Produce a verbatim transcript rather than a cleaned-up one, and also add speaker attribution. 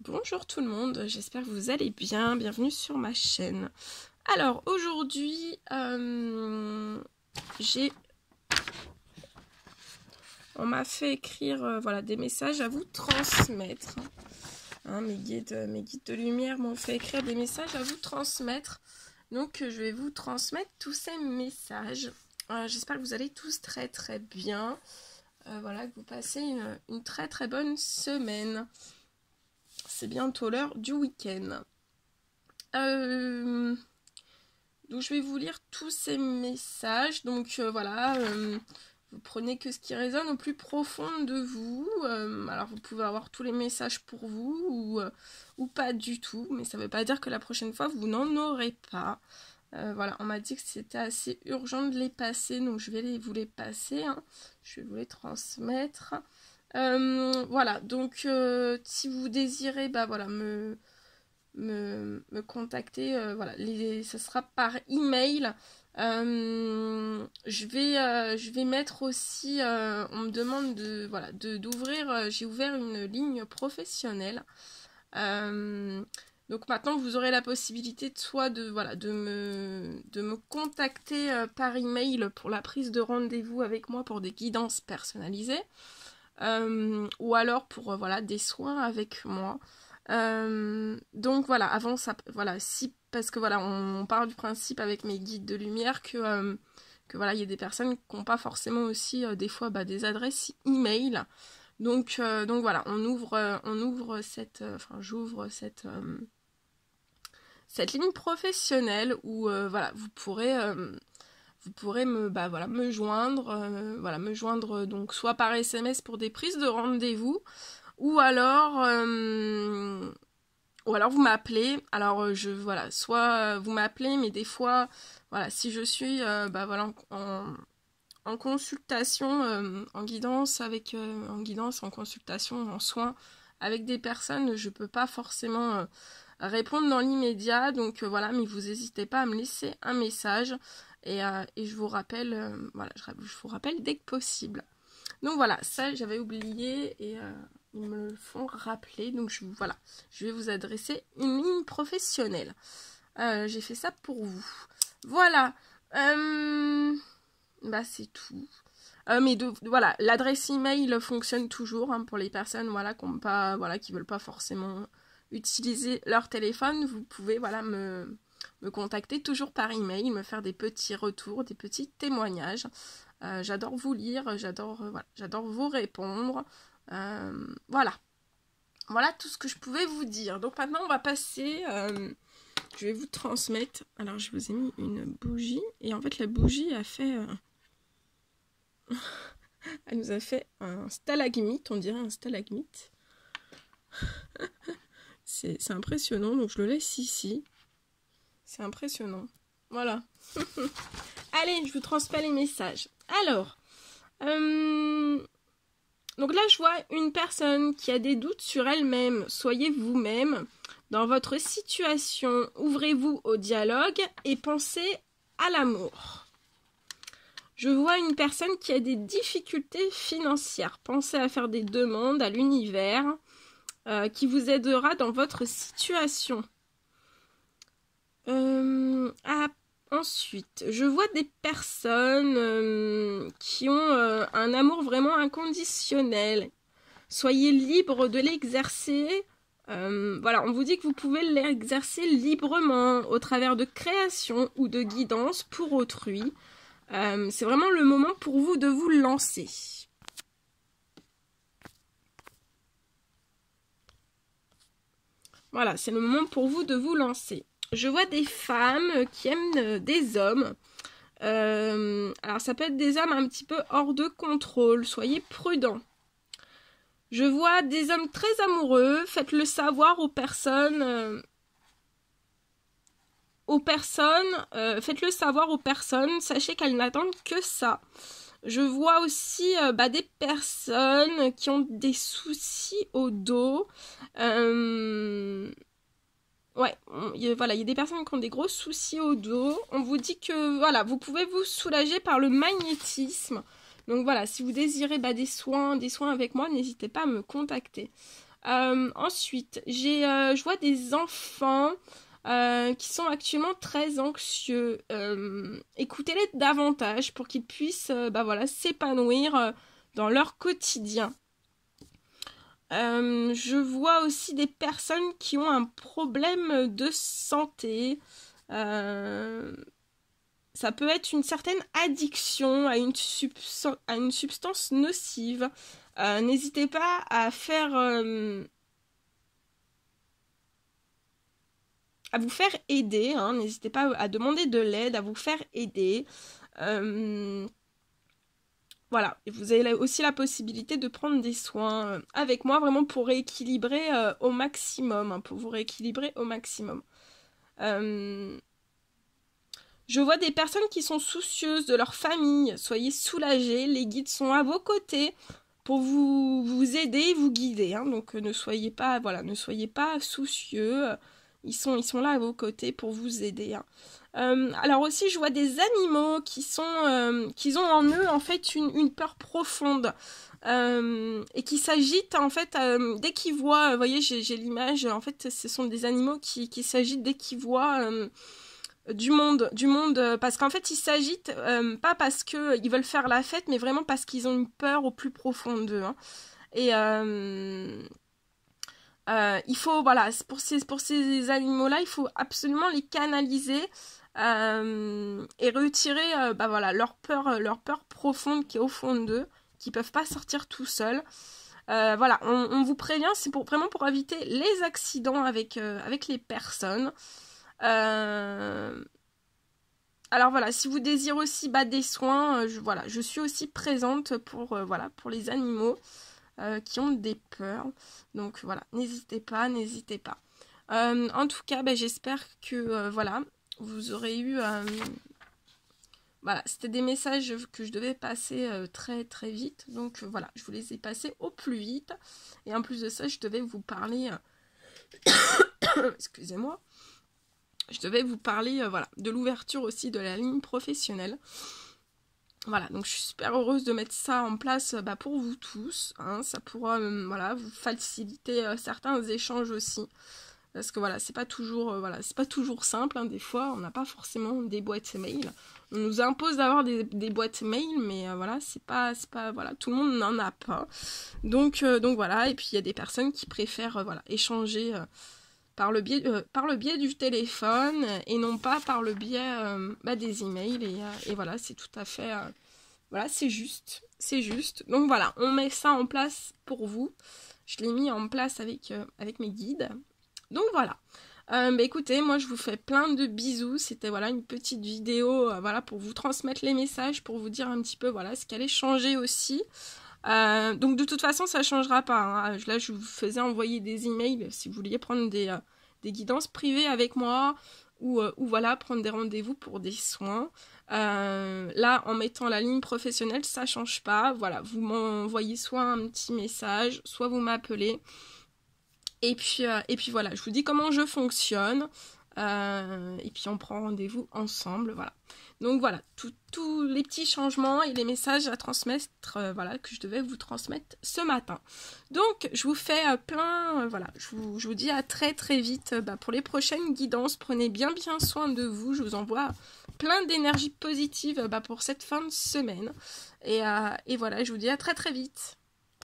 Speaker 1: Bonjour tout le monde, j'espère que vous allez bien, bienvenue sur ma chaîne. Alors aujourd'hui, euh, j'ai... On m'a fait écrire euh, voilà, des messages à vous transmettre. Hein, mes, guides, mes guides de lumière m'ont fait écrire des messages à vous transmettre. Donc je vais vous transmettre tous ces messages. Euh, j'espère que vous allez tous très très bien. Euh, voilà, que vous passez une, une très très bonne semaine. C'est bientôt l'heure du week-end. Euh, donc je vais vous lire tous ces messages. Donc euh, voilà, euh, vous prenez que ce qui résonne au plus profond de vous. Euh, alors vous pouvez avoir tous les messages pour vous ou, euh, ou pas du tout. Mais ça ne veut pas dire que la prochaine fois vous n'en aurez pas. Euh, voilà, on m'a dit que c'était assez urgent de les passer. Donc je vais les, vous les passer. Hein. Je vais vous les transmettre. Euh, voilà, donc euh, si vous désirez bah, voilà, me, me, me contacter, euh, voilà, les, ça sera par email. Euh, je, vais, euh, je vais mettre aussi, euh, on me demande de, voilà, de, d'ouvrir, euh, j'ai ouvert une ligne professionnelle. Euh, donc maintenant vous aurez la possibilité de, soit de, voilà, de, me, de me contacter euh, par email pour la prise de rendez-vous avec moi pour des guidances personnalisées. Euh, ou alors pour euh, voilà, des soins avec moi. Euh, donc voilà, avant ça, voilà, si, parce que voilà, on, on part du principe avec mes guides de lumière que, euh, que voilà, il y a des personnes qui n'ont pas forcément aussi euh, des fois bah, des adresses email. Donc, euh, donc voilà, on ouvre, euh, on ouvre cette, euh, enfin j'ouvre cette, euh, cette ligne professionnelle où euh, voilà, vous pourrez euh, vous pourrez me, bah, voilà, me joindre, euh, voilà, me joindre donc soit par S M S pour des prises de rendez-vous, ou alors, euh, ou alors vous m'appelez. Alors je, voilà, soit vous m'appelez, mais des fois, voilà, si je suis, euh, bah voilà, en, en consultation, euh, en guidance avec, euh, en guidance, en consultation, en soins avec des personnes, je peux pas forcément euh, répondre dans l'immédiat. Donc euh, voilà, mais vous n'hésitez pas à me laisser un message. Et, euh, et je vous rappelle, euh, voilà, je, je vous rappelle dès que possible. Donc voilà, ça j'avais oublié et euh, ils me le font rappeler. Donc je, voilà, je vais vous adresser une ligne professionnelle. Euh, j'ai fait ça pour vous. Voilà, euh, bah c'est tout. Euh, mais de, voilà, l'adresse email fonctionne toujours hein, pour les personnes voilà, qui pas, voilà, qui veulent pas forcément utiliser leur téléphone. Vous pouvez voilà me me contacter toujours par email, me faire des petits retours, des petits témoignages. Euh, j'adore vous lire, j'adore euh, voilà, j'adore vous répondre. Euh, voilà. Voilà tout ce que je pouvais vous dire. Donc maintenant, on va passer... Euh, je vais vous transmettre... Alors, je vous ai mis une bougie. Et en fait, la bougie a fait... Euh... Elle nous a fait un stalagmite. On dirait un stalagmite. C'est impressionnant. Donc, je le laisse ici. C'est impressionnant. Voilà. Allez, je vous transmets les messages. Alors, euh, donc là, je vois une personne qui a des doutes sur elle-même. Soyez vous-même. Dans votre situation, ouvrez-vous au dialogue et pensez à l'amour. Je vois une personne qui a des difficultés financières. Pensez à faire des demandes à l'univers euh, qui vous aidera dans votre situation. Euh, ah, ensuite, je vois des personnes euh, qui ont euh, un amour vraiment inconditionnel. Soyez libre de l'exercer. Euh, voilà, on vous dit que vous pouvez l'exercer librement au travers de création ou de guidance pour autrui. Euh, c'est vraiment le moment pour vous de vous lancer. Voilà, c'est le moment pour vous de vous lancer. Je vois des femmes qui aiment des hommes. Euh, alors, ça peut être des hommes un petit peu hors de contrôle. Soyez prudents. Je vois des hommes très amoureux. Faites-le savoir aux personnes. Euh, aux personnes. Euh, Faites-le savoir aux personnes. Sachez qu'elles n'attendent que ça. Je vois aussi euh, bah, des personnes qui ont des soucis au dos. Euh... Ouais, il, voilà, il y a des personnes qui ont des gros soucis au dos. On vous dit que voilà, vous pouvez vous soulager par le magnétisme. Donc voilà, si vous désirez bah, des soins, des soins avec moi, n'hésitez pas à me contacter. Euh, ensuite, j'ai, euh, je vois des enfants euh, qui sont actuellement très anxieux. Euh, écoutez-les davantage pour qu'ils puissent euh, bah voilà, s'épanouir euh, dans leur quotidien. Euh, je vois aussi des personnes qui ont un problème de santé. Euh, ça peut être une certaine addiction à une, subs- à une substance nocive. Euh, n'hésitez pas à faire... Euh, à vous faire aider, hein. N'hésitez pas à demander de l'aide, à vous faire aider. Euh, voilà, et vous avez aussi la possibilité de prendre des soins avec moi, vraiment pour rééquilibrer euh, au maximum, hein, pour vous rééquilibrer au maximum. Euh, je vois des personnes qui sont soucieuses de leur famille, soyez soulagés, les guides sont à vos côtés pour vous, vous aider, vous guider, hein. Donc ne soyez pas, voilà, ne soyez pas soucieux. Ils sont, ils sont là à vos côtés pour vous aider, hein. Euh, alors aussi, je vois des animaux qui sont, euh, qui ont en eux en fait une, une peur profonde euh, et qui s'agitent en fait euh, dès qu'ils voient. Vous voyez, j'ai, j'ai l'image. En fait, ce sont des animaux qui, qui s'agitent dès qu'ils voient euh, du monde, du monde, euh, parce qu'en fait, ils s'agitent euh, pas parce que ils veulent faire la fête, mais vraiment parce qu'ils ont une peur au plus profond d'eux, hein. Et euh, Euh, il faut, voilà, pour ces, pour ces animaux-là, il faut absolument les canaliser euh, et retirer euh, bah voilà, leur peur, leur peur profonde qui est au fond d'eux, qui ne peuvent pas sortir tout seuls. Euh, voilà, on, on vous prévient, c'est pour, vraiment pour éviter les accidents avec, euh, avec les personnes. Euh, alors voilà, si vous désirez aussi bah, des soins, euh, je, voilà, je suis aussi présente pour, euh, voilà, pour les animaux. Euh, qui ont des peurs. Donc voilà, n'hésitez pas, n'hésitez pas. Euh, en tout cas, ben, j'espère que euh, voilà, vous aurez eu... Euh, voilà, c'était des messages que je devais passer euh, très très vite. Donc euh, voilà, je vous les ai passés au plus vite. Et en plus de ça, je devais vous parler... Euh... Excusez-moi. Je devais vous parler euh, voilà, de l'ouverture aussi de la ligne professionnelle. Voilà, donc je suis super heureuse de mettre ça en place bah, pour vous tous, hein. Ça pourra euh, voilà, vous faciliter euh, certains échanges aussi. Parce que voilà, c'est pas toujours, euh, voilà, c'est pas toujours simple, hein. Des fois, on n'a pas forcément des boîtes mail. On nous impose d'avoir des, des boîtes mail, mais euh, voilà, c'est pas, c'est pas, voilà, tout le monde n'en a pas. Donc, euh, donc voilà, et puis il y a des personnes qui préfèrent euh, voilà, échanger euh, par, le biais, euh, par le biais du téléphone et non pas par le biais euh, bah, des emails. Et, euh, et voilà, c'est tout à fait... Euh, voilà, c'est juste, c'est juste. Donc voilà, on met ça en place pour vous. Je l'ai mis en place avec, euh, avec mes guides. Donc voilà. Euh, bah écoutez, moi je vous fais plein de bisous. C'était voilà une petite vidéo euh, voilà, pour vous transmettre les messages, pour vous dire un petit peu voilà, ce qui allait changer aussi. Euh, donc de toute façon, ça ne changera pas, hein. Là, je vous faisais envoyer des emails si vous vouliez prendre des, euh, des guidances privées avec moi ou, euh, ou voilà, prendre des rendez-vous pour des soins. Euh, là, en mettant la ligne professionnelle, ça change pas. Voilà, vous m'envoyez soit un petit message, soit vous m'appelez. Et puis, euh, et puis voilà, je vous dis comment je fonctionne. Euh, et puis on prend rendez-vous ensemble, voilà. Donc voilà, tous les petits changements et les messages à transmettre, euh, voilà, que je devais vous transmettre ce matin. Donc je vous fais euh, plein, euh, voilà, je vous, je vous dis à très très vite euh, bah, pour les prochaines guidances. Prenez bien bien soin de vous, je vous envoie plein d'énergie positive euh, bah, pour cette fin de semaine. Et, euh, et voilà, je vous dis à très très vite.